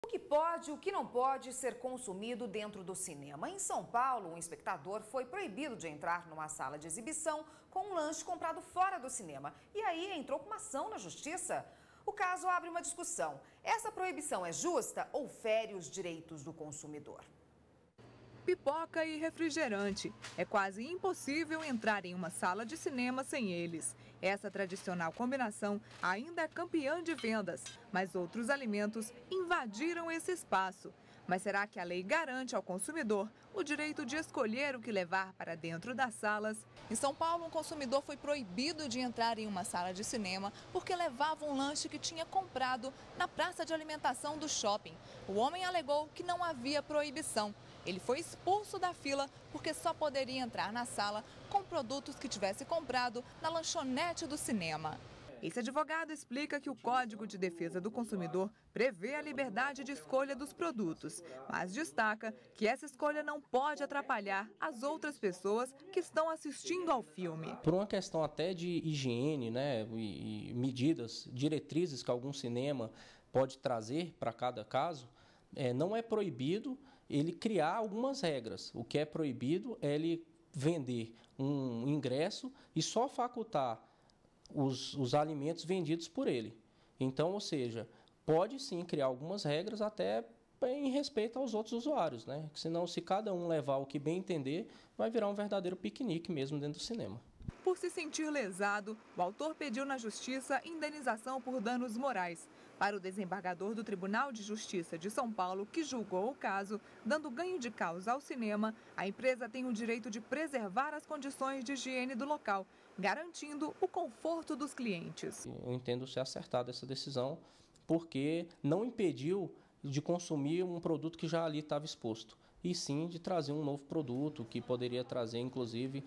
O que pode e o que não pode ser consumido dentro do cinema. Em São Paulo, um espectador foi proibido de entrar numa sala de exibição com um lanche comprado fora do cinema. E aí entrou com uma ação na justiça. O caso abre uma discussão. Essa proibição é justa ou fere os direitos do consumidor? Pipoca e refrigerante. É quase impossível entrar em uma sala de cinema sem eles. Essa tradicional combinação ainda é campeã de vendas, mas outros alimentos invadiram esse espaço. Mas será que a lei garante ao consumidor o direito de escolher o que levar para dentro das salas? Em São Paulo, um consumidor foi proibido de entrar em uma sala de cinema porque levava um lanche que tinha comprado na praça de alimentação do shopping. O homem alegou que não havia proibição. Ele foi expulso da fila porque só poderia entrar na sala com produtos que tivesse comprado na lanchonete do cinema. Esse advogado explica que o Código de Defesa do Consumidor prevê a liberdade de escolha dos produtos, mas destaca que essa escolha não pode atrapalhar as outras pessoas que estão assistindo ao filme. Por uma questão até de higiene, né, e medidas, diretrizes que algum cinema pode trazer para cada caso, não é proibido ele criar algumas regras. O que é proibido é ele vender um ingresso e só facultar os alimentos vendidos por ele. Então, ou seja, pode sim criar algumas regras até em respeito aos outros usuários, né? Senão, se cada um levar o que bem entender, vai virar um verdadeiro piquenique mesmo dentro do cinema. Por se sentir lesado, o autor pediu na justiça indenização por danos morais. Para o desembargador do Tribunal de Justiça de São Paulo, que julgou o caso, dando ganho de causa ao cinema, a empresa tem o direito de preservar as condições de higiene do local, garantindo o conforto dos clientes. Eu entendo ser acertada essa decisão, porque não impediu de consumir um produto que já ali estava exposto, e sim de trazer um novo produto que poderia trazer, inclusive,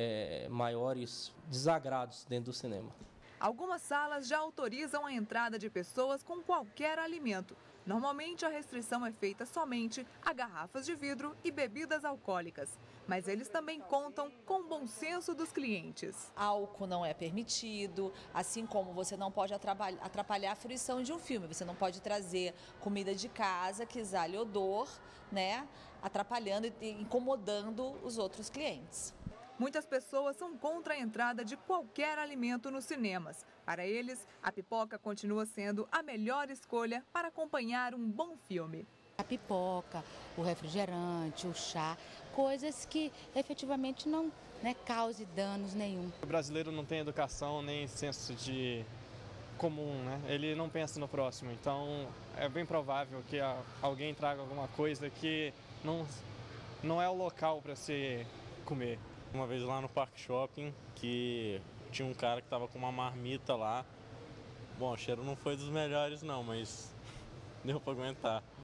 maiores desagrados dentro do cinema. Algumas salas já autorizam a entrada de pessoas com qualquer alimento. Normalmente, a restrição é feita somente a garrafas de vidro e bebidas alcoólicas. Mas eles também contam com o bom senso dos clientes. Álcool não é permitido, assim como você não pode atrapalhar a fruição de um filme. Você não pode trazer comida de casa que exale odor, né, atrapalhando e incomodando os outros clientes. Muitas pessoas são contra a entrada de qualquer alimento nos cinemas. Para eles, a pipoca continua sendo a melhor escolha para acompanhar um bom filme. A pipoca, o refrigerante, o chá, coisas que efetivamente não causem danos nenhum. O brasileiro não tem educação nem senso de comum, né? Ele não pensa no próximo, então é bem provável que alguém traga alguma coisa que não é o local para se comer. Uma vez lá no Parque Shopping, que tinha um cara que estava com uma marmita lá. Bom, o cheiro não foi dos melhores não, mas deu para aguentar.